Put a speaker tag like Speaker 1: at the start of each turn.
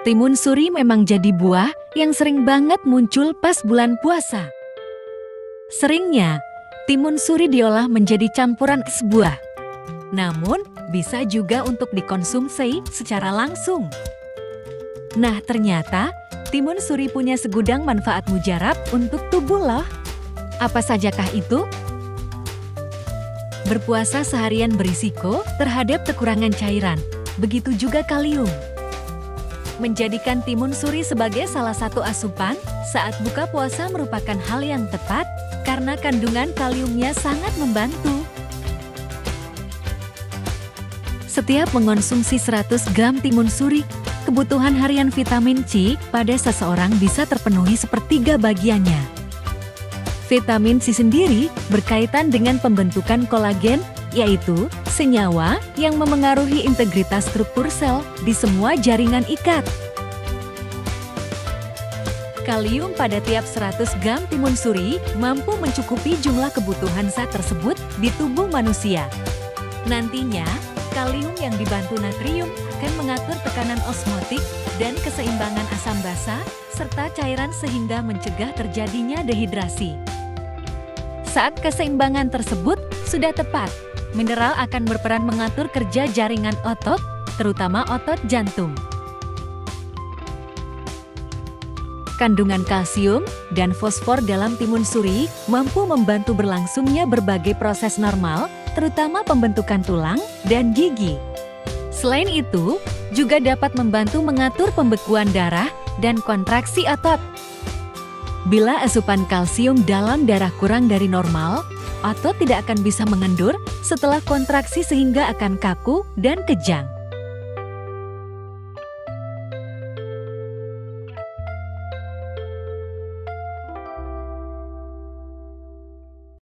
Speaker 1: Timun suri memang jadi buah yang sering banget muncul pas bulan puasa. Seringnya, timun suri diolah menjadi campuran es buah. Namun, bisa juga untuk dikonsumsi secara langsung. Nah, ternyata timun suri punya segudang manfaat mujarab untuk tubuh loh. Apa sajakah itu? Berpuasa seharian berisiko terhadap kekurangan cairan, begitu juga kalium. Menjadikan timun suri sebagai salah satu asupan saat buka puasa merupakan hal yang tepat karena kandungan kaliumnya sangat membantu. Setiap mengonsumsi 100 gram timun suri, kebutuhan harian vitamin C pada seseorang bisa terpenuhi sepertiga bagiannya. Vitamin C sendiri berkaitan dengan pembentukan kolagen, yaitu senyawa yang memengaruhi integritas struktur sel di semua jaringan ikat. Kalium pada tiap 100 gram timun suri mampu mencukupi jumlah kebutuhan zat tersebut di tubuh manusia. Nantinya, kalium yang dibantu natrium akan mengatur tekanan osmotik dan keseimbangan asam basa serta cairan sehingga mencegah terjadinya dehidrasi. Saat keseimbangan tersebut sudah tepat, mineral akan berperan mengatur kerja jaringan otot, terutama otot jantung. Kandungan kalsium dan fosfor dalam timun suri mampu membantu berlangsungnya berbagai proses normal, terutama pembentukan tulang dan gigi. Selain itu, juga dapat membantu mengatur pembekuan darah dan kontraksi otot. Bila asupan kalsium dalam darah kurang dari normal, otot tidak akan bisa mengendur setelah kontraksi sehingga akan kaku dan kejang.